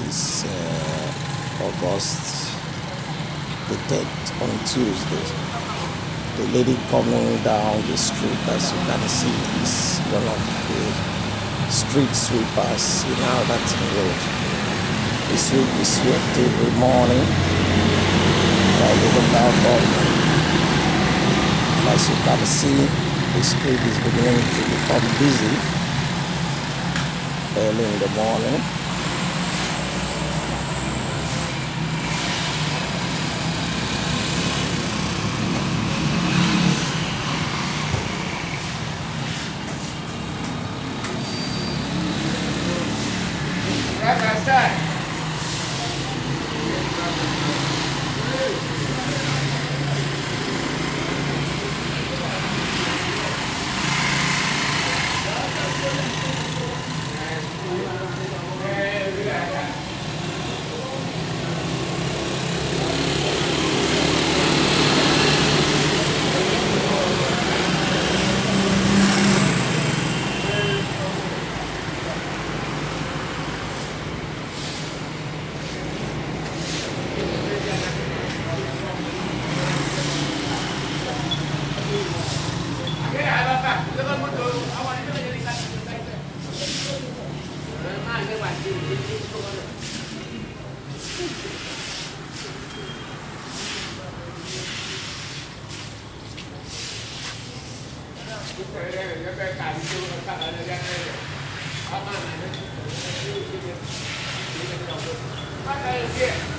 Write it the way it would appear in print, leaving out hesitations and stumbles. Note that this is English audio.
is August the 10th on Tuesday. The lady coming down the street, as you can see, is one of the street sweepers in Alderton Road. The street is swept every morning by the local government. As you can see, the street is beginning to become busy early in the morning. Hãy subscribe cho kênh Ghiền Mì Gõ để không bỏ lỡ những video hấp dẫn.